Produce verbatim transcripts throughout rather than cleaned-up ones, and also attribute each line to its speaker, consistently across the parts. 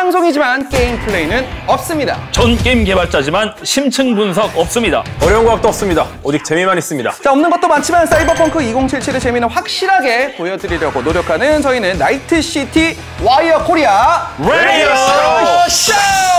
Speaker 1: 방송이지만 게임 플레이는 없습니다.
Speaker 2: 전 게임 개발자지만 심층 분석 없습니다.
Speaker 3: 어려운 과학도 없습니다. 오직 재미만 있습니다.
Speaker 1: 자, 없는 것도 많지만 사이버펑크 이천칠십칠의 재미는 확실하게 보여드리려고 노력하는 저희는 나이트시티 와이어 코리아
Speaker 2: 라디오 쇼!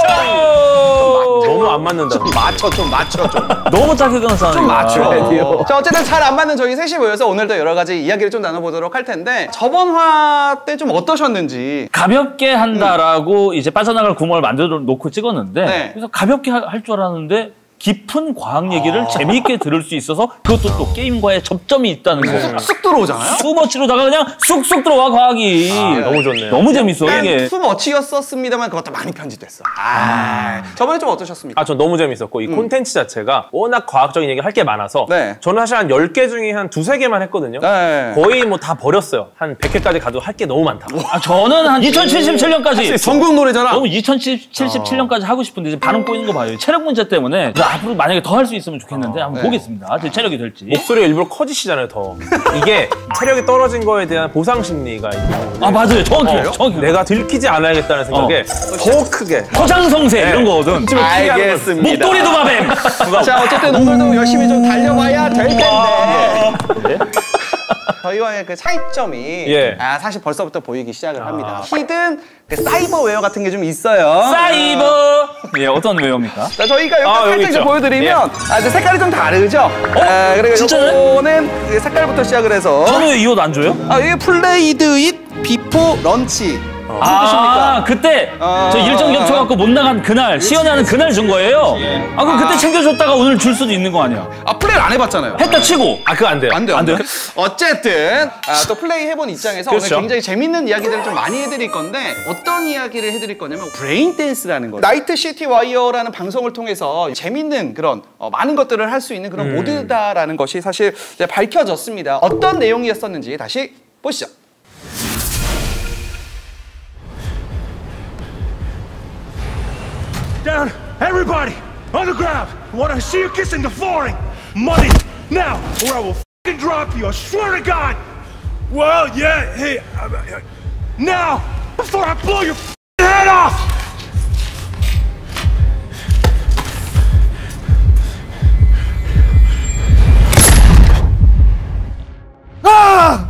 Speaker 3: 너무 안 맞는다.
Speaker 1: 좀 맞춰, 좀 맞춰, 좀.
Speaker 2: 너무 짧게 끊었어.
Speaker 1: 좀 맞춰. 자, 어쨌든 잘 안 맞는 저희 셋이 모여서 오늘도 여러 가지 이야기를 좀 나눠보도록 할 텐데 저번 화 때 좀 어떠셨는지.
Speaker 2: 가볍게 한다라고 음. 이제 빠져나갈 구멍을 만들어 놓고 찍었는데
Speaker 1: 네.
Speaker 2: 그래서 가볍게 할 줄 알았는데 깊은 과학 얘기를 아 재미있게 들을 수 있어서 그것도 또 게임과의 접점이 있다는 거.
Speaker 1: 쑥쑥 들어오잖아요?
Speaker 2: 투머치로다가 그냥 쑥쑥 들어와 과학이.
Speaker 3: 아, 네. 너무 좋네요.
Speaker 2: 너무 재밌어 이게.
Speaker 1: 투머치였었습니다만 그것도 많이 편집됐어. 아, 저번에 좀 어떠셨습니까?
Speaker 3: 아, 전 너무 재밌었고 이 음. 콘텐츠 자체가 워낙 과학적인 얘기 할 게 많아서
Speaker 1: 네.
Speaker 3: 저는 사실 한 열 개 중에 한 두세 개만 했거든요.
Speaker 1: 네.
Speaker 3: 거의 뭐 다 버렸어요. 한 백 개까지 가도 할 게 너무 많다.
Speaker 2: 아, 저는 한 이천칠십칠 년까지
Speaker 1: 전국 노래잖아.
Speaker 2: 너무 이천칠십칠 년까지 하고 싶은데 이제 반응 꼬이는 거 봐요. 체력 문제 때문에 앞으로 만약에 더 할 수 있으면 좋겠는데 한번
Speaker 1: 네.
Speaker 2: 보겠습니다. 제 체력이 될지.
Speaker 3: 목소리가 일부러 커지시잖아요, 더. 이게 체력이 떨어진 거에 대한 보상 심리가 있고.
Speaker 2: 아, 맞아요. 정확해요.
Speaker 3: 어,
Speaker 2: 정확해요.
Speaker 3: 내가 들키지 않아야겠다는 생각에 어. 더 크게.
Speaker 2: 포장성세 네. 이런 거거든.
Speaker 1: 알겠습니다.
Speaker 2: 목도리도 바뱀.
Speaker 1: 자, 어쨌든 오늘도 열심히 좀 달려봐야 될 텐데. 네? 저희와의 그 차이점이
Speaker 3: 예.
Speaker 1: 아, 사실 벌써부터 보이기 시작을 합니다. 히든 그 사이버웨어 같은 게 좀 있어요.
Speaker 2: 사이버. 예, 어떤 웨어입니까?
Speaker 1: 자, 저희가 이렇게
Speaker 3: 아,
Speaker 1: 살짝 이제 보여드리면
Speaker 3: 예.
Speaker 1: 아, 이제 색깔이 좀 다르죠. 어? 아, 그리고
Speaker 2: 진짜요?
Speaker 1: 이거는 색깔부터 시작을 해서.
Speaker 2: 저는 왜 이 옷 안 줘요?
Speaker 1: 아, 이게 플레이드 잇 비포 런치. 무슨
Speaker 2: 아,
Speaker 1: 뜻입니까?
Speaker 2: 그때
Speaker 1: 아
Speaker 2: 저 일정 겹쳐갖고 못 나간 그날 시연하는 그날 준 거예요. 아, 그럼 그때 챙겨줬다가 오늘 줄 수도 있는 거 아니야?
Speaker 1: 아, 플레이를 안 해봤잖아요.
Speaker 2: 했다 치고.
Speaker 3: 아, 그거 안 돼요.
Speaker 1: 안 돼요.
Speaker 2: 안 돼요?
Speaker 1: 어쨌든 아, 또 플레이 해본 입장에서
Speaker 3: 그렇죠.
Speaker 1: 오늘 굉장히 재밌는 이야기들을 좀 많이 해드릴 건데 어떤 이야기를 해드릴 거냐면 브레인 댄스라는 거예요. 나이트 시티 와이어라는 방송을 통해서 재밌는 그런 어, 많은 것들을 할 수 있는 그런 음. 모드다라는 것이 사실 이제 밝혀졌습니다. 어떤 내용이었었는지 다시 보시죠.
Speaker 4: Down, everybody, on the ground. I want to see you kissing the flooring. Money, now, or I will f***ing drop you, I swear to God. Well, yeah, hey, uh, uh, now, before I blow your f***ing head off. Ah!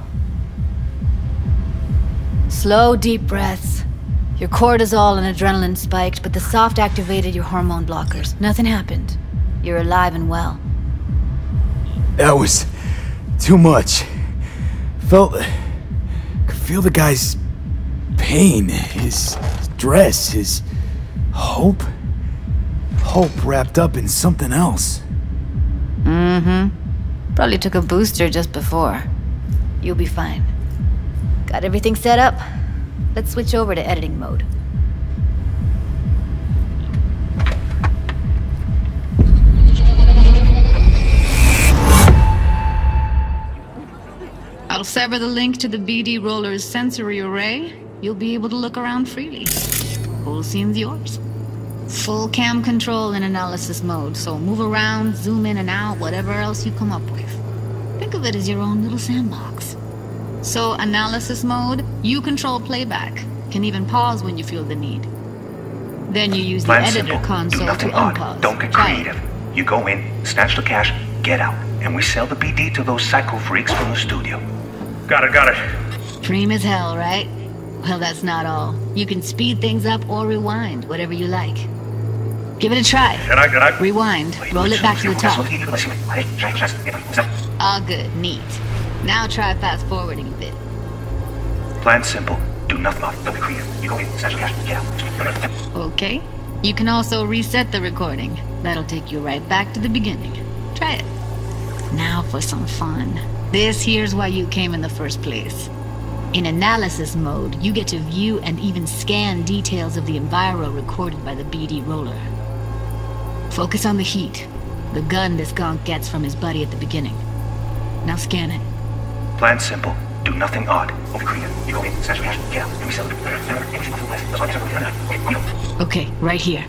Speaker 5: Slow, deep breaths. Your cortisol and adrenaline spiked, but the soft activated your hormone blockers. Nothing happened. You're alive and well.
Speaker 6: That was too much. Felt, could feel the guy's pain, his stress, his hope. Hope wrapped up in something else.
Speaker 5: Mm-hmm. Probably took a booster just before. You'll be fine. Got everything set up? Let's switch over to editing mode. I'll sever the link to the B D Roller's sensory array. You'll be able to look around freely. Whole scene's yours. Full cam control in analysis mode, so move around, zoom in and out, whatever else you come up with. Think of it as your own little sandbox. So, analysis mode, you control playback. Can even pause when you feel the need. Then you use the
Speaker 7: Plan
Speaker 5: editor
Speaker 7: simple.
Speaker 5: console
Speaker 7: Do nothing
Speaker 5: to
Speaker 7: odd.
Speaker 5: unpause.
Speaker 7: Don't get
Speaker 5: Try it.
Speaker 7: creative. You go in, snatch the cash, get out, and we sell the B D to those psycho freaks from the studio.
Speaker 4: Got it, got it.
Speaker 5: Dream as hell, right? Well, that's not all. You can speed things up or rewind, whatever you like. Give it a try.
Speaker 4: Can I, can I?
Speaker 5: Rewind. Roll it back to the top.
Speaker 7: top.
Speaker 5: All good. Neat. Now try fast forwarding a bit.
Speaker 7: Plan simple. Do nothing odd. Don't get creative. You go in, snatch the cash, get out.
Speaker 5: Okay. You can also reset the recording. That'll take you right back to the beginning. Try it. Now for some fun. This here's why you came in the first place. In analysis mode, you get to view and even scan details of the enviro recorded by the B D Roller. Focus on the heat, the gun this gonk gets from his buddy at the beginning. Now scan it.
Speaker 7: Plan simple. Do nothing odd. Don't get creative. You go in, snatch the cash, get out, and we sell it.
Speaker 5: Okay, right here.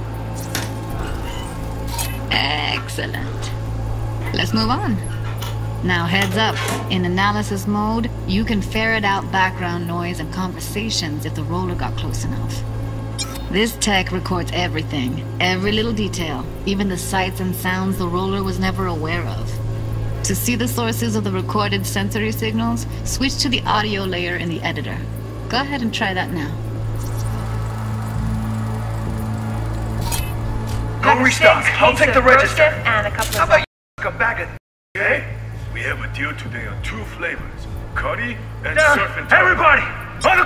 Speaker 5: Excellent. Let's move on. Now heads up, in analysis mode, you can ferret out background noise and conversations if the roller got close enough. This tech records everything, every little detail, even the sights and sounds the roller was never aware of. To see the sources of the recorded sensory signals, switch to the audio layer in the editor. Go ahead and try that now.
Speaker 7: Go restock. I'll take the register.
Speaker 8: And a couple
Speaker 7: How
Speaker 8: of
Speaker 7: about you a bag of
Speaker 4: Okay? We have a deal today on two flavors. Curry and
Speaker 7: down?
Speaker 4: surf and turf.
Speaker 7: Everybody! On the...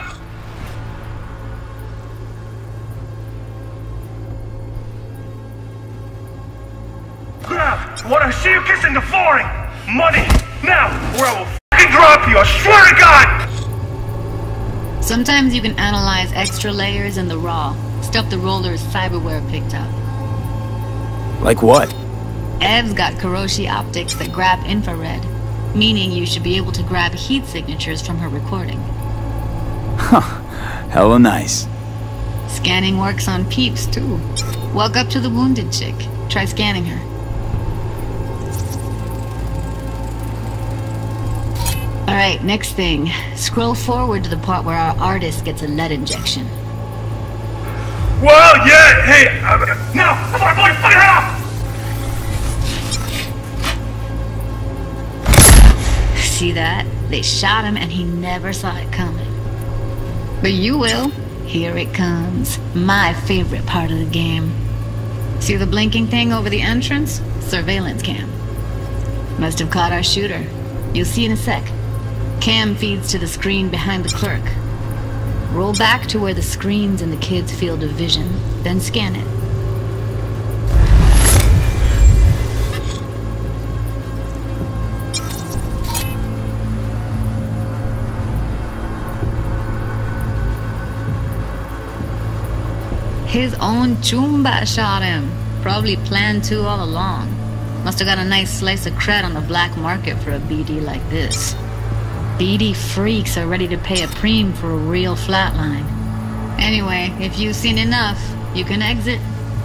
Speaker 4: Grab! I wanna see you kissing the flooring! Money! Now! Or I will f***ing drop you, I swear to God!
Speaker 5: Sometimes you can analyze extra layers in the raw, stuff the roller's cyberware picked up.
Speaker 6: Like what?
Speaker 5: Ev's got Kiroshi optics that grab infrared, meaning you should be able to grab heat signatures from her recording.
Speaker 6: Huh. Hella nice.
Speaker 5: Scanning works on peeps, too. Walk up to the wounded chick. Try scanning her. Alright, next thing. Scroll forward to the part where our artist gets a lead injection.
Speaker 4: Well, yeah, hey, uh, now! I wanna blow your fucking head off!
Speaker 5: See that? They shot him and he never saw it coming. But you will. Here it comes. My favorite part of the game. See the blinking thing over the entrance? Surveillance cam. Must have caught our shooter. You'll see in a sec. Cam feeds to the screen behind the clerk. Roll back to where the screen's in the kid's field of vision, then scan it. His own Chumba shot him. Probably planned to all along. Must have got a nice slice of cred on the black market for a B D like this. B D freaks are ready to pay a preem for a real flatline. Anyway, if you've seen enough, you can exit.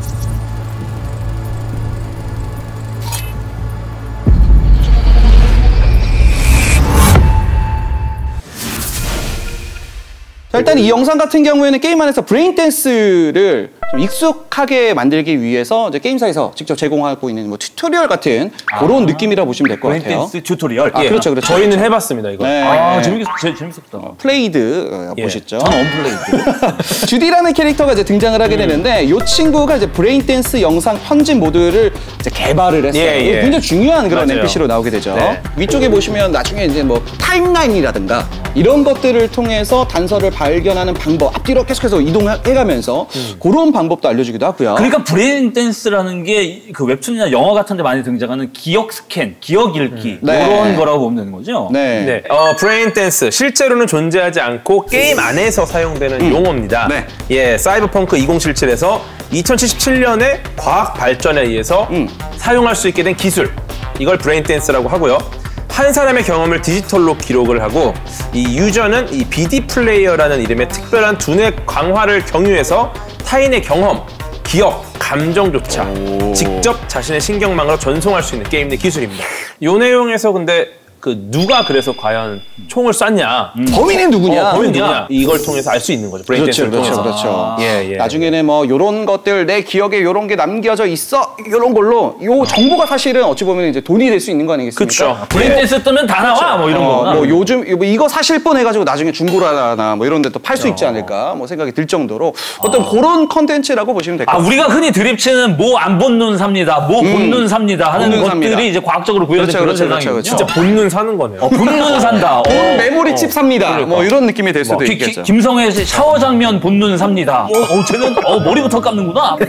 Speaker 1: 자, 일단 이 영상 같은 경우에는 게임 안에서 브레인 댄스를 좀 익숙하게 만들기 위해서 이제 게임사에서 직접 제공하고 있는 뭐 튜토리얼 같은 아 그런 느낌이라 보시면 될 것 같아요.
Speaker 2: 브레인 댄스 튜토리얼.
Speaker 1: 아,
Speaker 2: 예.
Speaker 1: 그렇죠, 그렇죠.
Speaker 3: 저희는
Speaker 1: 그렇죠.
Speaker 3: 해봤습니다 이거.
Speaker 1: 네.
Speaker 2: 아,
Speaker 1: 네.
Speaker 2: 재밌겠, 재, 재밌었다.
Speaker 1: 어, 플레이드 어,
Speaker 3: 예.
Speaker 1: 보시죠.
Speaker 2: 전 언플레이드.
Speaker 1: 주디라는 캐릭터가 이제 등장을 하게 되는데 이 친구가 이제 브레인 댄스 영상 편집 모드를 이제 개발을 했어요.
Speaker 3: 예, 예.
Speaker 1: 굉장히 중요한 그런
Speaker 3: 맞아요.
Speaker 1: 엔피씨로 나오게 되죠.
Speaker 3: 네.
Speaker 1: 위쪽에 보시면 나중에 이제 뭐 타임라인이라든가 이런 것들을 통해서 단서를 발견하는 방법, 앞뒤로 계속해서 이동해가면서 음. 그런 방법도 알려주기도 하고요.
Speaker 2: 그러니까 브레인 댄스라는 게 그 웹툰이나 영화 같은 데 많이 등장하는 기억 스캔, 기억 읽기
Speaker 1: 네.
Speaker 2: 이런 거라고 보면 되는 거죠?
Speaker 1: 네.
Speaker 3: 네. 어, 브레인 댄스 실제로는 존재하지 않고 게임 안에서 사용되는
Speaker 1: 음.
Speaker 3: 용어입니다.
Speaker 1: 네.
Speaker 3: 예, 사이버펑크 이천칠십칠에서 이천칠십칠 년에 과학 발전에 의해서
Speaker 1: 음.
Speaker 3: 사용할 수 있게 된 기술. 이걸 브레인 댄스라고 하고요. 한 사람의 경험을 디지털로 기록을 하고 이 유저는 이 비디 플레이어라는 이름의 특별한 두뇌 강화를 경유해서 타인의 경험, 기억, 감정조차 오. 직접 자신의 신경망으로 전송할 수 있는 게임 내 기술입니다. 이 내용에서 근데 그 누가 그래서 과연 총을 쐈냐?
Speaker 1: 음. 범인이 누구냐?
Speaker 3: 어, 범인 누구냐? 이걸 통해서 알 수 있는 거죠. 브레인
Speaker 1: 그렇죠,
Speaker 3: 댄스를
Speaker 1: 그렇죠,
Speaker 3: 통해서.
Speaker 1: 그렇죠.
Speaker 3: 아. 예, 예.
Speaker 1: 나중에는 뭐 이런 것들 내 기억에 이런 게 남겨져 있어 이런 걸로 요 정보가 사실은 어찌 보면 이제 돈이 될 수 있는 거 아니겠습니까?
Speaker 3: 그렇죠.
Speaker 2: 브레인 댄스 뜨면 다 나와 뭐 이런
Speaker 1: 어,
Speaker 2: 거구나.
Speaker 1: 뭐 요즘 뭐 이거 사실 뻔 해가지고 나중에 중고라나 뭐 이런 데 또 팔 수 있지 않을까 뭐 생각이 들 정도로 어떤 아. 그런 컨텐츠라고 보시면 될 것
Speaker 2: 아,
Speaker 1: 같아요.
Speaker 2: 우리가 흔히 드립치는 뭐 안 본눈 삽니다, 뭐
Speaker 1: 음.
Speaker 2: 본눈 삽니다 하는
Speaker 1: 본눈
Speaker 2: 것들이
Speaker 1: 삽니다.
Speaker 2: 이제 과학적으로 구현된
Speaker 1: 그렇죠,
Speaker 2: 그런
Speaker 1: 그렇죠,
Speaker 2: 세상이군요.
Speaker 1: 그렇죠,
Speaker 3: 진짜 본눈 사는 거네요.
Speaker 2: 어, 본눈 산다. 어.
Speaker 1: 메모리칩 삽니다.
Speaker 2: 그러니까.
Speaker 1: 뭐 이런 느낌이 될 수도
Speaker 2: 기,
Speaker 1: 있겠죠.
Speaker 2: 기, 김성애의 샤워 장면 본눈 삽니다. 어, 어 쟤는 어, 머리부터 감는구나.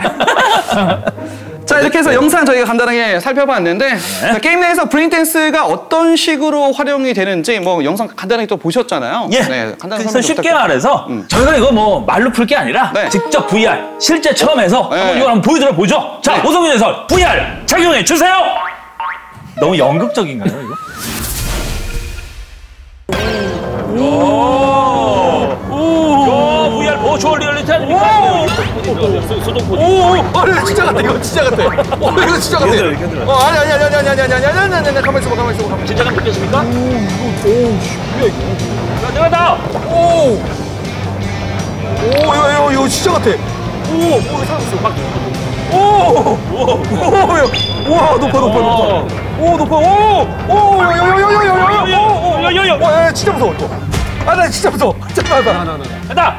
Speaker 1: 자, 이렇게 해서 영상 저희가 간단하게 살펴봤는데
Speaker 2: 네.
Speaker 1: 자, 게임 내에서 브레인 댄스가 어떤 식으로 활용이 되는지 뭐 영상 간단하게 또 보셨잖아요.
Speaker 2: 예.
Speaker 1: 네, 간단한
Speaker 2: 그래서
Speaker 1: 설명
Speaker 2: 쉽게
Speaker 1: 부탁드립니다.
Speaker 2: 말해서
Speaker 1: 음.
Speaker 2: 저희가 이거 뭐 말로 풀 게 아니라
Speaker 1: 네.
Speaker 2: 직접 브이알 실제 처음 해서
Speaker 1: 네.
Speaker 2: 한번 이걸 한번 보여드려 보죠. 자,
Speaker 1: 네.
Speaker 2: 오성균 해설 브이알 착용해 주세요. 너무 연극적인가요, 이거? 오, 오, 야, 브이알 버추얼 리얼리티 아닙니까? 수- 수동 포지.
Speaker 1: 오, 아니 진짜 같아. 이거 진짜 같아. 어, 이거 진짜 같아.
Speaker 3: 이렇게 흔들어, 이렇게
Speaker 1: 어, 아니 아니 아니 아니 아니 아니 아니 아니 아니 아니 아니 가만 있어봐, 가만 있어봐, 가만 있어봐.
Speaker 2: 진짜감 느껴집니까? 자, 들어간다!
Speaker 1: 오, 오, 이거 이거 이거 진짜 같아. 오, 오, 이거 살았어. 막. 오, 오, 오, 와, 높아, 높아, 높아. 오, 높아. 오, 오, 야야야야야야야. 오, 오,
Speaker 2: 야야야.
Speaker 1: 오, 야, 진짜 무서워 이거. 아, 나 진짜 무서워. 잠깐만, 나, 나, 나.
Speaker 2: 간다!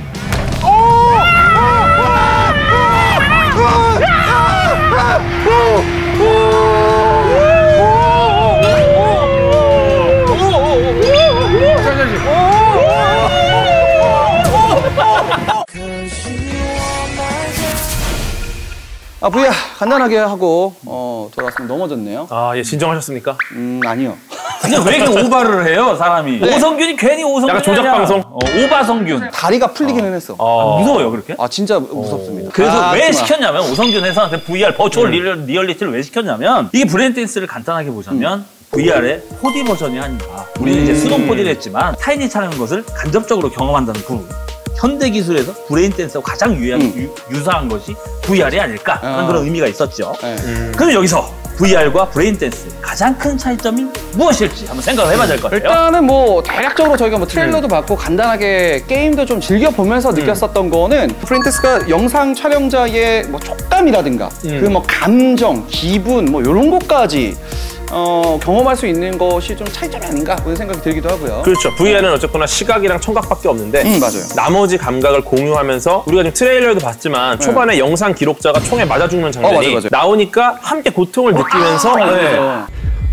Speaker 1: 아, 부야 간단하게 하고 어, 돌아왔으면 넘어졌네요.
Speaker 3: 아, 예, 진정하셨습니까?
Speaker 1: 음, 아니요.
Speaker 2: 근데 왜 이렇게 오바를 해요, 사람이?
Speaker 1: 네.
Speaker 2: 오성균이 괜히 오성균이
Speaker 3: 약간 조작
Speaker 2: 아니야.
Speaker 3: 방송?
Speaker 2: 어, 오바성균.
Speaker 1: 다리가 풀리기는 했어.
Speaker 2: 아, 무서워요, 그렇게?
Speaker 1: 아, 진짜 무섭습니다.
Speaker 2: 그래서
Speaker 1: 아,
Speaker 2: 왜
Speaker 1: 하지마.
Speaker 2: 시켰냐면 오성균 회사한테 브이알 버추얼 리얼, 리얼리티를 왜 시켰냐면 이게 브레인 댄스를 간단하게 보자면 브이알의 포디 버전이 아닌가. 우리는 이제 수동 포디를 했지만 타인이 차는 것을 간접적으로 경험한다는 그 현대 기술에서 브레인 댄스하고 가장 유의한,
Speaker 1: 음.
Speaker 2: 유, 유사한 것이 브이알이 아닐까 하는
Speaker 1: 아.
Speaker 2: 그런 의미가 있었죠.
Speaker 1: 네.
Speaker 2: 그럼 여기서 브이알과 브레인 댄스 가장 큰 차이점이 무엇일지 한번 생각을 해봐야 될 것 같아요.
Speaker 1: 일단은 뭐 대략적으로 저희가 뭐 트레일러도 봤고 간단하게 게임도 좀 즐겨보면서 느꼈었던 거는 프린테스가 영상 촬영자의 뭐 촉감이라든가 그 뭐 감정, 기분 뭐 이런 것까지 어, 경험할 수 있는 것이 좀 차이점이 아닌가 그런 생각이 들기도 하고요.
Speaker 3: 그렇죠. 브이알은 어쨌거나 시각이랑 청각밖에 없는데
Speaker 1: 음, 맞아요.
Speaker 3: 나머지 감각을 공유하면서 우리가 지금 트레일러에도 봤지만 초반에 영상 기록자가 총에 맞아 죽는 장면이
Speaker 1: 어, 맞아요, 맞아요.
Speaker 3: 나오니까 함께 고통을 느끼면서 네.
Speaker 1: 어.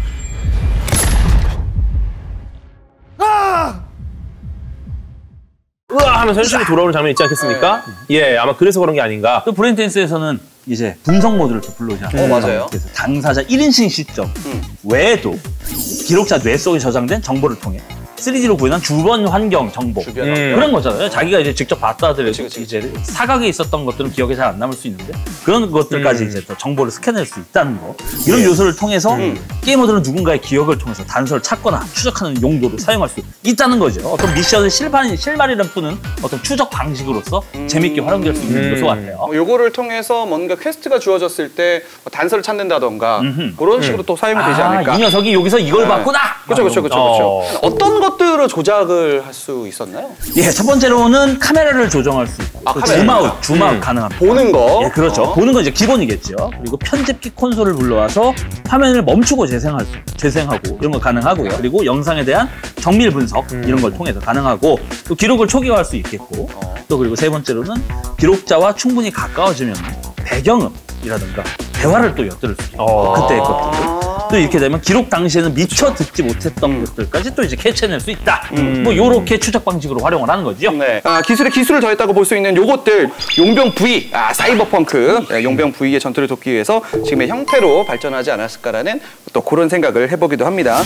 Speaker 3: 으아 하면서 현실로 돌아오는 장면이 있지 않겠습니까? 예, 아마 그래서 그런 게 아닌가.
Speaker 2: 또 브레인 댄스에서는 이제 분석 모드를 또 불러오잖아요.
Speaker 1: 어, 맞아요.
Speaker 2: 그래서 당사자 일 인칭 시점 외에도 기록자 뇌 속에 저장된 정보를 통해 쓰리디로 구현한 주변 환경 정보
Speaker 1: 주변
Speaker 3: 음.
Speaker 2: 그런 거잖아요. 자기가 이제 직접 봤다 하더라도
Speaker 1: 그치, 그치.
Speaker 2: 이제 사각에 있었던 것들은 기억에 잘 안 남을 수 있는데 그런 것들까지
Speaker 3: 음.
Speaker 2: 이제 또 정보를 스캔할 수 있다는 거 이런 요소를 통해서 게이머들은 누군가의 기억을 통해서 단서를 찾거나 추적하는 용도로 사용할 수 있다는 거죠. 어떤 미션을 실판, 실마리를 푸는 어떤 추적 방식으로서 재밌게 활용될 수 있는
Speaker 3: 음.
Speaker 2: 요소 같아요.
Speaker 1: 어, 요거를 통해서 뭔가 퀘스트가 주어졌을 때뭐 단서를 찾는다던가
Speaker 2: 음흠.
Speaker 1: 그런 식으로 또 사용이 되지 않을까.
Speaker 2: 아, 이 녀석이 여기서 이걸
Speaker 1: 네.
Speaker 2: 봤구나.
Speaker 1: 그렇죠, 그렇죠, 그렇죠.
Speaker 3: 어.
Speaker 1: 어떤 것들을 조작을 할 수 있었나요?
Speaker 2: 예, 첫 번째로는 카메라를 조정할 수 있고
Speaker 1: 아,
Speaker 2: 그
Speaker 1: 카메라.
Speaker 2: 줌아웃, 줌아웃
Speaker 3: 음.
Speaker 2: 가능합니다.
Speaker 1: 보는 거.
Speaker 2: 예, 그렇죠.
Speaker 1: 어.
Speaker 2: 보는 건 이제 기본이겠죠. 그리고 편집기 콘솔을 불러와서 화면을 멈추고 재생할 수, 재생하고 이런 거 가능하고요. 그리고 영상에 대한 정밀 분석 이런 걸 통해서 가능하고 또 기록을 초기화할 수 있겠고 또 그리고 세 번째로는 기록자와 충분히 가까워지면 배경음이라든가 대화를 또 엿들을 수 있고
Speaker 3: 어.
Speaker 2: 그때의 것들. 또 이렇게 되면 기록 당시에는 미처 듣지 못했던 것들까지 또 이제 캐치해낼 수 있다. 뭐 요렇게 추적 방식으로 활용을 하는 거죠.
Speaker 1: 네. 아, 기술에 기술을 더했다고 볼 수 있는 요것들 용병 V, 아, 사이버펑크 네, 용병 V의 전투를 돕기 위해서 지금의 형태로 발전하지 않았을까라는 또 그런 생각을 해보기도 합니다.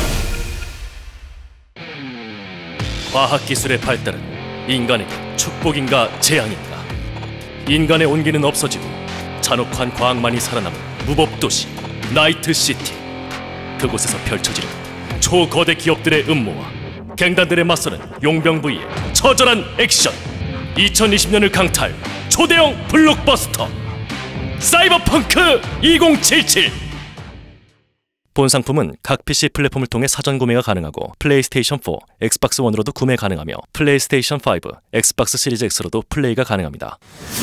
Speaker 8: 과학기술의 발달은 인간에게 축복인가 재앙인가. 인간의 온기는 없어지고 잔혹한 과학만이 살아남은 무법도시 나이트시티. 그곳에서 펼쳐지는 초거대 기업들의 음모와 갱단들에 맞서는 용병 V의 처절한 액션. 이천이십 년을 강타할 초대형 블록버스터 사이버펑크 이천칠십칠. 본 상품은 각 피씨 플랫폼을 통해 사전 구매가 가능하고 플레이스테이션 사, 엑스박스 원으로도 구매 가능하며 플레이스테이션 오, 엑스박스 시리즈 X로도 플레이가 가능합니다.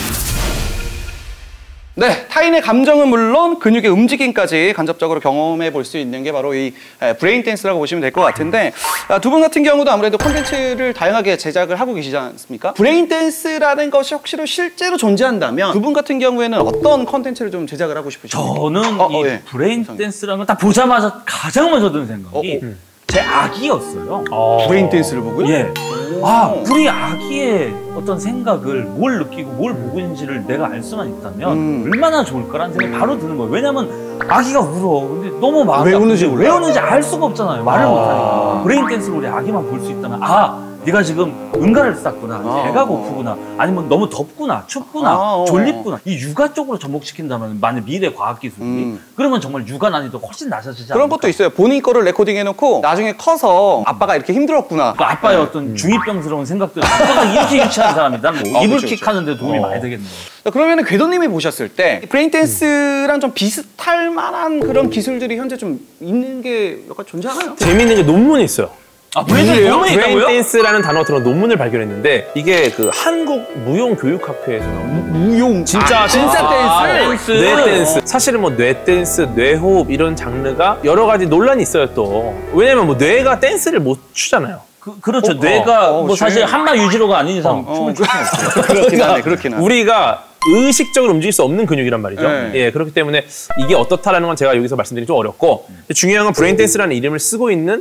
Speaker 1: 네, 타인의 감정은 물론 근육의 움직임까지 간접적으로 경험해 볼 수 있는 게 바로 이 브레인 댄스라고 보시면 될 것 같은데 두 분 같은 경우도 아무래도 콘텐츠를 다양하게 제작을 하고 계시지 않습니까? 브레인 댄스라는 것이 혹시로 실제로 존재한다면 두 분 같은 경우에는 어떤 콘텐츠를 좀 제작을 하고 싶으십니까?
Speaker 2: 저는
Speaker 1: 어,
Speaker 2: 이
Speaker 1: 어, 예.
Speaker 2: 브레인 댄스라는 걸 딱 보자마자 가장 먼저 드는 생각이
Speaker 1: 어, 어.
Speaker 2: 제 아기였어요.
Speaker 1: 브레인 댄스를 보고요?
Speaker 2: 예. 아, 우리 아기의 어떤 생각을 뭘 느끼고 뭘 보고 있는지를 내가 알 수만 있다면
Speaker 1: 음.
Speaker 2: 얼마나 좋을까라는 생각이 바로 드는 거예요. 왜냐면 아기가 울어. 근데 너무 마음이
Speaker 1: 왜
Speaker 2: 아픈데
Speaker 1: 우는지
Speaker 2: 왜
Speaker 1: 몰라.
Speaker 2: 우는지 알 수가 없잖아요. 말을
Speaker 1: 아.
Speaker 2: 못하니까. 브레인 댄스를 우리 아기만 볼 수 있다면 아, 네가 지금 응가를 쌌구나,
Speaker 1: 아,
Speaker 2: 배가 고프구나, 아니면 너무 덥구나, 춥구나,
Speaker 1: 아,
Speaker 2: 졸립구나. 이 육아 쪽으로 접목시킨다면 만약 미래 과학기술이
Speaker 1: 음.
Speaker 2: 그러면 정말 육아 난이도 훨씬 낮아지지 않을까?
Speaker 1: 그런 것도 있어요. 본인 거를 레코딩해놓고 나중에 커서 아빠가 이렇게 힘들었구나.
Speaker 2: 그 아빠의 어떤 중이병스러운 생각들, 아빠가 이렇게 유치한 사람이다. 뭐
Speaker 1: 어,
Speaker 2: 이불킥
Speaker 1: 그쵸, 그쵸.
Speaker 2: 하는데 도움이
Speaker 1: 어.
Speaker 2: 많이 되겠네요.
Speaker 1: 그러면은 궤도님이 보셨을 때 브레인댄스랑 좀 비슷할 만한 그런 기술들이 현재 좀 있는 게 약간 존재하나요?
Speaker 3: 재미있는 게 논문이 있어요.
Speaker 2: 아, 브레인댄스 논문이 있다고요?
Speaker 3: 브레인댄스라는 단어가 들어간 논문을 발견했는데 이게 그 한국 무용교육학회에서 나온
Speaker 1: 무용
Speaker 3: 진짜
Speaker 1: 진짜
Speaker 2: 아,
Speaker 1: 댄스.
Speaker 2: 댄스.
Speaker 3: 뇌 댄스. 사실은 뭐 뇌 댄스, 뇌호흡 이런 장르가 여러 가지 논란이 있어요 또. 왜냐면 뭐 뇌가 댄스를 못 추잖아요.
Speaker 2: 그, 그렇죠.
Speaker 3: 어,
Speaker 2: 뇌가
Speaker 1: 어,
Speaker 2: 뭐 사실
Speaker 1: 줄-
Speaker 2: 한마 유지로가 아닌 이상
Speaker 1: 어,
Speaker 2: 춤을 출 수는 없어요.
Speaker 1: 그렇긴 하네, 그렇긴 하네.
Speaker 3: 우리가 의식적으로 움직일 수 없는 근육이란 말이죠.
Speaker 1: 네.
Speaker 3: 예, 그렇기 때문에 이게 어떻다라는 건 제가 여기서 말씀드리기 좀 어렵고 중요한 건 브레인댄스라는 이름을 쓰고 있는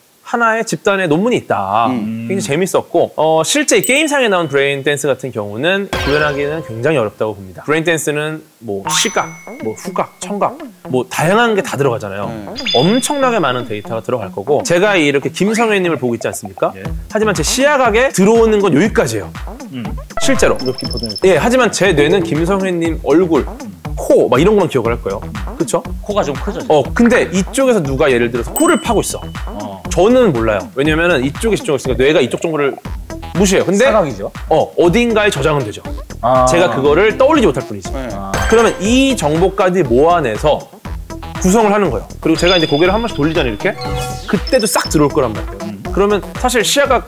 Speaker 3: 하나의 집단의 논문이 있다.
Speaker 1: 음.
Speaker 3: 굉장히 재밌었고 어, 실제 이 게임상에 나온 브레인댄스 같은 경우는 구현하기는 굉장히 어렵다고 봅니다. 브레인댄스는 뭐 시각, 뭐 후각, 청각 뭐 다양한 게 다 들어가잖아요.
Speaker 1: 음.
Speaker 3: 엄청나게 많은 데이터가 들어갈 거고 제가 이렇게 김성현님을 보고 있지 않습니까?
Speaker 2: 예.
Speaker 3: 하지만 제 시야각에 들어오는 건 여기까지예요.
Speaker 2: 음.
Speaker 3: 실제로.
Speaker 2: 이렇게 보면
Speaker 3: 예, 하지만 제 뇌는 김성현님 얼굴, 코, 막 이런 것만 기억을 할 거예요. 그쵸?
Speaker 2: 코가 좀 크죠.
Speaker 3: 어, 근데 이쪽에서 누가 예를 들어서 코를 파고 있어.
Speaker 2: 어.
Speaker 3: 저는 몰라요. 왜냐면은 이쪽에 집중을 했으니까 뇌가 이쪽 정보를 무시해요. 근데
Speaker 2: 사각이죠.
Speaker 3: 어, 어딘가에 저장은 되죠.
Speaker 2: 아.
Speaker 3: 제가 그거를 떠올리지 못할 뿐이지.
Speaker 1: 네.
Speaker 2: 아.
Speaker 3: 그러면 이 정보까지 모아내서 구성을 하는 거예요. 그리고 제가 이제 고개를 한 번씩 돌리잖아요, 이렇게. 그때도 싹 들어올 거란 말이에요.
Speaker 2: 음.
Speaker 3: 그러면 사실 시야가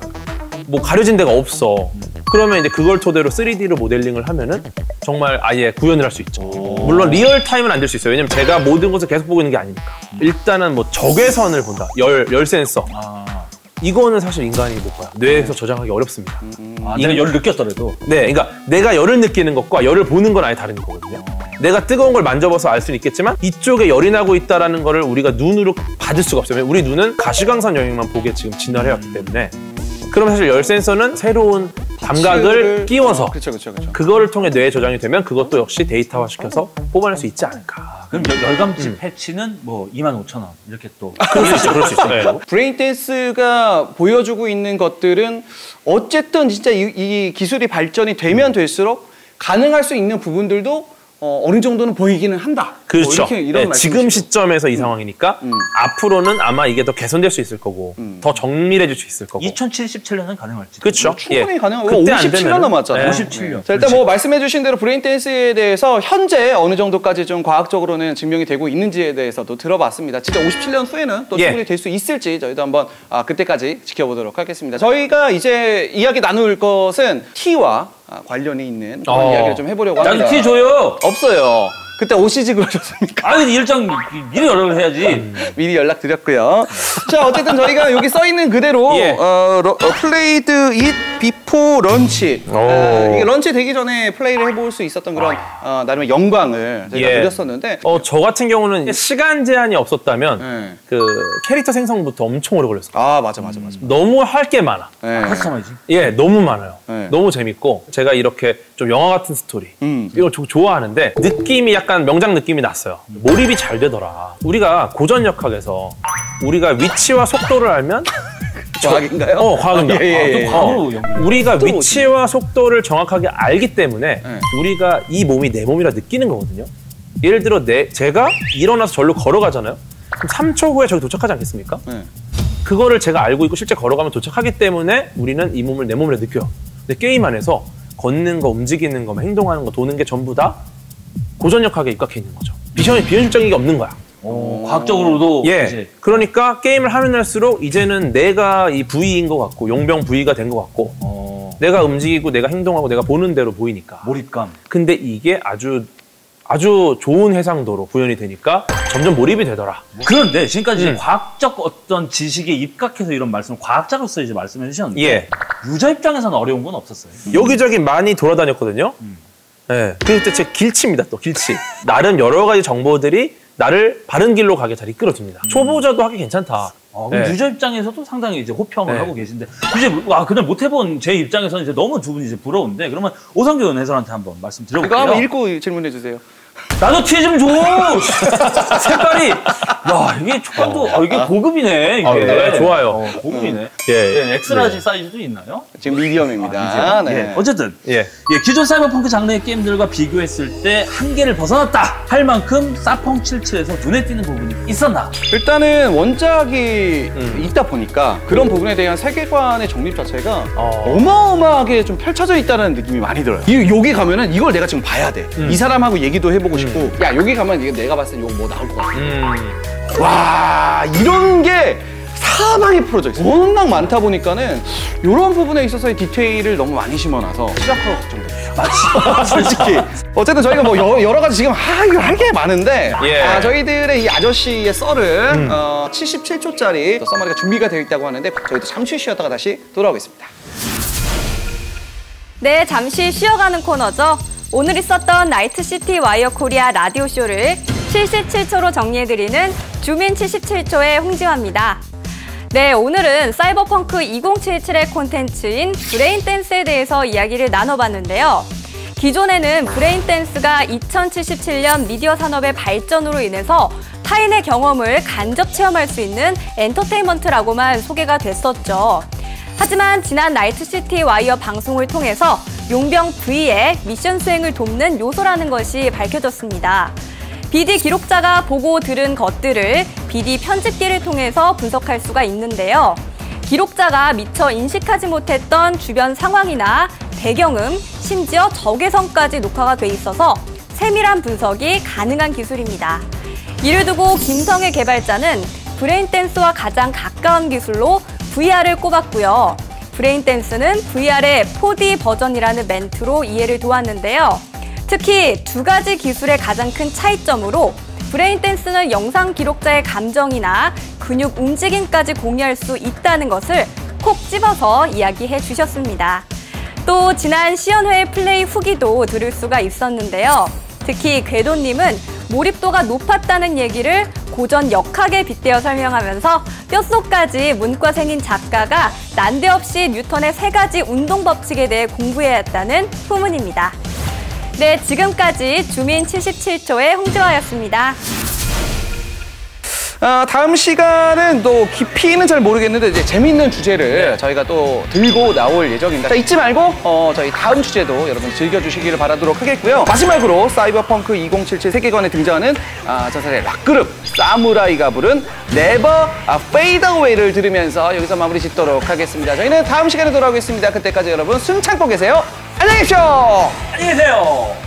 Speaker 3: 뭐 가려진 데가 없어. 그러면 이제 그걸 토대로 쓰리디로 모델링을 하면은 정말 아예 구현을 할 수 있죠. 물론 리얼 타임은 안 될 수 있어요. 왜냐면 제가 모든 것을 계속 보고 있는 게 아니니까. 일단은 뭐 적외선을 본다. 열, 열 센서.
Speaker 2: 아.
Speaker 3: 이거는 사실 인간이 못 봐요. 뇌에서 저장하기 어렵습니다.
Speaker 2: 아, 내가 열을 느꼈더라도.
Speaker 3: 네, 그러니까 내가 열을 느끼는 것과 열을 보는 건 아예 다른 거거든요. 내가 뜨거운 걸 만져봐서 알 수는 있겠지만 이쪽에 열이 나고 있다는 거를 우리가 눈으로 받을 수가 없어요. 우리 눈은 가시광선 영역만 보게 지금 진화를 해왔기 때문에 그럼 사실 열 센서는 새로운 감각을 끼워서
Speaker 1: 그렇죠, 그렇죠, 그렇죠.
Speaker 3: 그거를 통해 뇌에 저장이 되면 그것도 역시 데이터화시켜서 뽑아낼 수 있지 않을까.
Speaker 2: 그럼 열- 열감지 패치는 뭐 이만 오천 원 이렇게 또.
Speaker 3: 그럴 수 있어요. 그럴 수 있어요. 네.
Speaker 1: 브레인 댄스가 보여주고 있는 것들은 어쨌든 진짜 이, 이 기술이 발전이 되면 될수록 가능할 수 있는 부분들도 어, 어느 정도는 보이기는 한다.
Speaker 3: 그렇죠.
Speaker 1: 뭐 이렇게 이런
Speaker 3: 네,
Speaker 1: 말씀이시죠.
Speaker 3: 지금 시점에서 이 상황이니까
Speaker 1: 음.
Speaker 3: 앞으로는 아마 이게 더 개선될 수 있을 거고
Speaker 1: 음.
Speaker 3: 더 정밀해질 수 있을 거고.
Speaker 2: 이천칠십칠 년은 가능할지.
Speaker 3: 그렇죠.
Speaker 1: 충분히
Speaker 3: 예.
Speaker 1: 가능하고
Speaker 3: 그때 안
Speaker 1: 오십칠 년
Speaker 3: 되면은-
Speaker 1: 남았잖아요.
Speaker 3: 네.
Speaker 2: 오십칠 년.
Speaker 1: 자, 일단 뭐 말씀해주신 대로 브레인 댄스에 대해서 현재 어느 정도까지 좀 과학적으로는 증명이 되고 있는지에 대해서도 들어봤습니다. 진짜 오십칠 년 후에는 또
Speaker 3: 예.
Speaker 1: 충분히 될 수 있을지 저희도 한번 아, 그때까지 지켜보도록 하겠습니다. 저희가 이제 이야기 나눌 것은 T와 아, 관련이 있는 그런
Speaker 3: 어.
Speaker 1: 이야기를 좀 해보려고 합니다.
Speaker 2: 나도 티 줘요.
Speaker 1: 없어요. 그때 오시지 그러셨습니까?
Speaker 2: 아니 일정 미리 연락을 해야지.
Speaker 1: 미리 연락드렸고요. 자, 어쨌든 저희가 여기 써 있는 그대로
Speaker 3: 예.
Speaker 1: 어, 러, 어, 플레이드 잇 비포 런치.
Speaker 3: 오.
Speaker 1: 어, 이게 런치 되기 전에 플레이를 해볼 수 있었던 그런 어, 나름의 영광을 저희가
Speaker 3: 예.
Speaker 1: 드렸었는데.
Speaker 3: 어, 저 같은 경우는 시간 제한이 없었다면
Speaker 1: 네.
Speaker 3: 그 캐릭터 생성부터 엄청 오래 걸렸어요.
Speaker 1: 아, 맞아, 맞아, 맞아.
Speaker 3: 너무 할 게 많아.
Speaker 1: 네.
Speaker 2: 커스터마이즈.
Speaker 3: 예, 너무 많아요.
Speaker 1: 네.
Speaker 3: 너무 재밌고 제가 이렇게 좀 영화 같은 스토리
Speaker 1: 음.
Speaker 3: 이걸 조- 좋아하는데 느낌이 약간 명작 느낌이 났어요. 몰입이 잘 되더라. 우리가 고전 역학에서 우리가 위치와 속도를 알면
Speaker 1: 과학인가요?
Speaker 3: 어, 과학입니다.
Speaker 1: 아, 예, 예, 예.
Speaker 2: 또 과학으로 연결.
Speaker 3: 우리가 위치와 속도를 정확하게 알기 때문에
Speaker 1: 네.
Speaker 3: 우리가 이 몸이 내 몸이라 느끼는 거거든요. 예를 들어 내 제가 일어나서 절로 걸어가잖아요. 그럼 삼 초 후에 저기 도착하지 않겠습니까?
Speaker 1: 네.
Speaker 3: 그거를 제가 알고 있고 실제 걸어가면 도착하기 때문에 우리는 이 몸을 내 몸이라 느껴요. 근데 게임 안에서 걷는 거, 움직이는 거, 행동하는 거, 도는 게 전부 다 고전역학에 입각해 있는 거죠. 비현, 비현실적인 게 없는 거야.
Speaker 2: 어, 과학적으로도
Speaker 3: 예.
Speaker 2: 이제
Speaker 3: 그러니까 게임을 하면 할수록 이제는 내가 이 부위인 것 같고 용병 부위가 된 것 같고
Speaker 2: 어,
Speaker 3: 내가 움직이고 내가 행동하고 내가 보는 대로 보이니까.
Speaker 2: 몰입감.
Speaker 3: 근데 이게 아주 아주 좋은 해상도로 구현이 되니까 점점 몰입이 되더라.
Speaker 2: 그런데 지금까지 이제
Speaker 3: 음.
Speaker 2: 과학적 어떤 지식에 입각해서 이런 말씀을 과학자로서 이제 말씀해 주셨는데
Speaker 3: 예.
Speaker 2: 유저 입장에서는 어려운 건 없었어요.
Speaker 3: 여기저기 많이 돌아다녔거든요. 네. 그때 제 길치입니다. 또 길치. 나름 여러 가지 정보들이 나를 바른 길로 가게 잘 이끌어줍니다. 초보자도 하기 괜찮다.
Speaker 2: 어, 그럼
Speaker 3: 네.
Speaker 2: 유저 입장에서도 상당히 이제 호평을
Speaker 3: 네.
Speaker 2: 하고 계신데 이제 와 그냥 못 해본 제 입장에서는 이제 너무 두 분이 이제 부러운데 그러면 오상규 해설한테 한번 말씀
Speaker 1: 이거
Speaker 2: 드려볼게요.
Speaker 1: 한번 읽고 질문해 주세요.
Speaker 2: 나도 티 좀 줘. 색깔이 야 이게 초반도 어. 아, 이게 고급이네. 이게
Speaker 3: 아, 네, 좋아요.
Speaker 2: 어, 고급이네.
Speaker 3: 예,
Speaker 2: 네, 엑스라지 네. 사이즈도 있나요?
Speaker 1: 지금 미디엄입니다.
Speaker 2: 아,
Speaker 1: 네.
Speaker 2: 예. 어쨌든
Speaker 3: 예.
Speaker 2: 예, 기존 사이버펑크 장르의 게임들과 비교했을 때 한계를 벗어났다 할 만큼 사펑 칠십칠에서 눈에 띄는 부분이 있었나?
Speaker 1: 일단은 원작이
Speaker 3: 음.
Speaker 1: 있다 보니까 그런 부분에 대한 세계관의 정립 자체가 어. 어마어마하게 좀 펼쳐져 있다는 느낌이 많이 들어요. 이, 여기 가면은 이걸 내가 지금 봐야 돼. 음. 이 사람하고 얘기도 해보고 싶고 음. 야 여기 가면 이게 내가 봤을 때 이거 뭐 나올 것 같아. 음. 와 이런 게 사방에 풀어져 있어요. 워낙 많다 보니까는 이런 부분에 있어서의 디테일을 너무 많이 심어놔서 시작하고 걱정돼요. 맞지? 솔직히. 어쨌든 저희가 뭐 여, 여러 가지 지금 하, 할 게 많은데
Speaker 3: 예.
Speaker 1: 아, 저희들의 이 아저씨의 썰은 음. 어, 칠십칠 초짜리 또 서머리가 준비가 되어 있다고 하는데 저희도 잠시 쉬었다가 다시 돌아오겠습니다.
Speaker 9: 네, 잠시 쉬어가는 코너죠. 오늘 있었던 나이트시티 와이어 코리아 라디오쇼를 칠십칠 초로 정리해드리는 주민 칠십칠 초의 홍지화입니다. 네, 오늘은 사이버펑크 이천칠십칠의 콘텐츠인 브레인댄스에 대해서 이야기를 나눠봤는데요. 기존에는 브레인댄스가 이천칠십칠 년 미디어 산업의 발전으로 인해서 타인의 경험을 간접 체험할 수 있는 엔터테인먼트라고만 소개가 됐었죠. 하지만 지난 나이트시티 와이어 방송을 통해서 용병 V의 미션 수행을 돕는 요소라는 것이 밝혀졌습니다. 비디 기록자가 보고 들은 것들을 비디 편집기를 통해서 분석할 수가 있는데요. 기록자가 미처 인식하지 못했던 주변 상황이나 배경음, 심지어 적외선까지 녹화가 돼 있어서 세밀한 분석이 가능한 기술입니다. 이를 두고 김성애 개발자는 브레인댄스와 가장 가까운 기술로 브이알을 꼽았고요. 브레인댄스는 브이알의 포디 버전이라는 멘트로 이해를 도왔는데요. 특히 두 가지 기술의 가장 큰 차이점으로 브레인댄스는 영상 기록자의 감정이나 근육 움직임까지 공유할 수 있다는 것을 콕 집어서 이야기해 주셨습니다. 또 지난 시연회의 플레이 후기도 들을 수가 있었는데요. 특히 궤도님은 몰입도가 높았다는 얘기를 고전 역학에 빗대어 설명하면서 뼛속까지 문과생인 작가가 난데없이 뉴턴의 세 가지 운동 법칙에 대해 공부해야 했다는 후문입니다. 네, 지금까지 주민 칠십칠 초의 홍지화였습니다.
Speaker 1: 어, 다음 시간은 또 깊이는 잘 모르겠는데 이제 재밌는 주제를 네. 저희가 또 들고 나올 예정입니다. 자, 잊지 말고 어, 저희 다음 주제도 여러분 즐겨주시기를 바라도록 하겠고요. 마지막으로 사이버펑크 이천칠십칠 세계관에 등장하는 아, 저사의 락그룹 사무라이가 부른 Never Fade Away를 들으면서 여기서 마무리 짓도록 하겠습니다. 저희는 다음 시간에 돌아오겠습니다. 그때까지 여러분 숨 참고 계세요. 안녕히 계십시오.
Speaker 2: 안녕히 계세요.